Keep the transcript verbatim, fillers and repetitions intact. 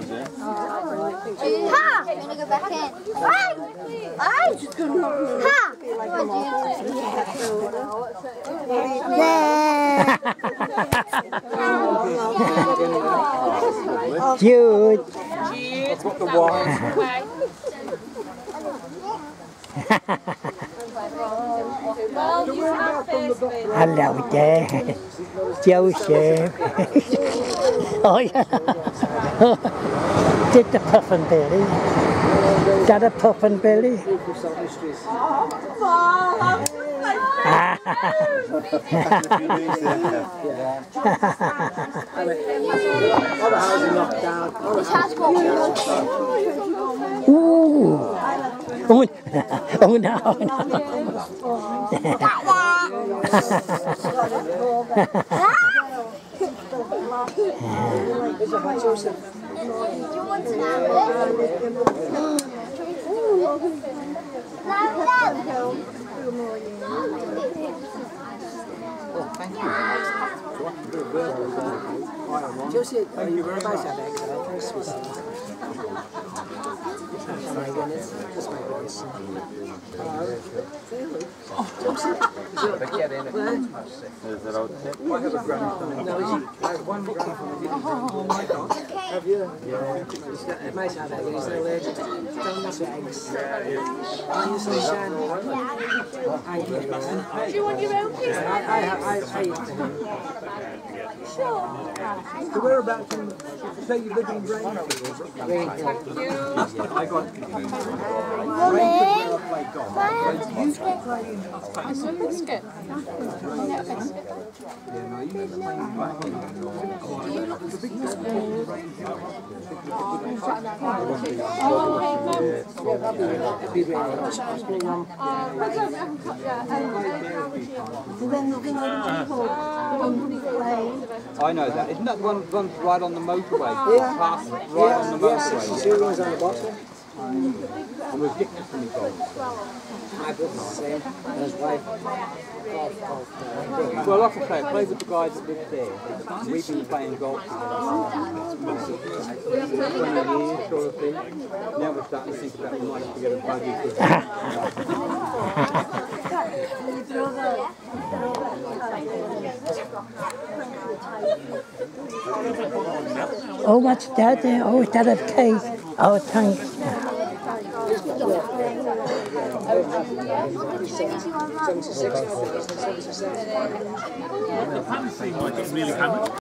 Ha! I'm going to go back in. I just going to Ha! There. Jude. Jude. Got the wine. Hello there, Joseph. Oh yeah. Did the puff and Billy? Did a puff and Billy? Ooh. Oh, oh no, no. Josie, are you very nice at that? Christmas. My goodness, just my goodness. Get in it. Is it okay? I have a grandson. No, I have one grandson. Oh my God. Have you? Yeah. It might have that, but he's allergic to don't mess with eggs. Are you sunshine? Do you want your own piece? I, I, I, I eat them. Sure. So whereabouts in, say you live in Rainfield? Thank you. I got Mummy? play golf. My used to play in Some biscuit. Yeah, biscuit. Yeah, no, you never played back in the big It'd be really nice. I was putting on. I know that. Isn't that the one runs right on the motorway? Yeah. Past, right Yeah, on the yeah, motorway. sixty-two ones on the bottom. And we've ridiculously golf. My goodness, same. And his wife. Golf, golf. uh, Well, like I say, I played with the guys that lived there. We've been playing golf together for twenty years sort of thing. Now we're starting to think about we might have to get a buggy. Oh, what's that there? Oh, is that a cake? Oh, thanks. seventy-six, I think it's seventy-seven. The pants seem like it's really hammered.